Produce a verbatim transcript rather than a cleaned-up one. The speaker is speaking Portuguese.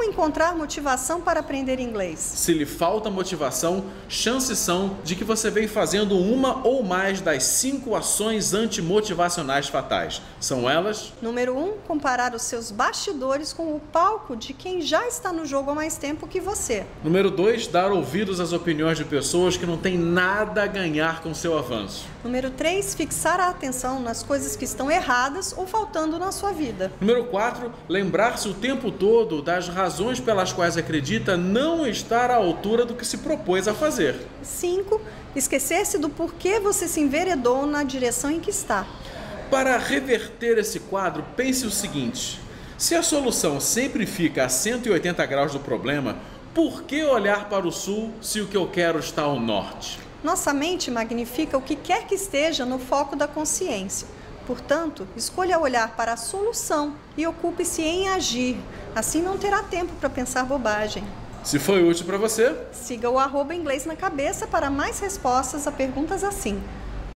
encontrar motivação para aprender inglês? Se lhe falta motivação, chances são de que você vem fazendo uma ou mais das cinco ações antimotivacionais fatais. São elas: Número um, comparar os seus bastidores com o palco de quem já está no jogo há mais tempo que você. Número dois, dar ouvidos às opiniões de pessoas que não têm nada a ganhar com seu avanço. Número três, fixar a atenção nas coisas que estão erradas ou faltando na sua vida. Número quatro, lembrar-se o tempo todo das razões pelas quais acredita não estar à altura do que se propôs a fazer. cinco, esquecer-se do porquê você se enveredou na direção em que está. Para reverter esse quadro, pense o seguinte: se a solução sempre fica a cento e oitenta graus do problema, por que olhar para o sul se o que eu quero está ao norte? Nossa mente magnifica o que quer que esteja no foco da consciência. Portanto, escolha olhar para a solução e ocupe-se em agir. Assim não terá tempo para pensar bobagem. Se foi útil para você, siga o arroba Inglês na Cabeça para mais respostas a perguntas assim.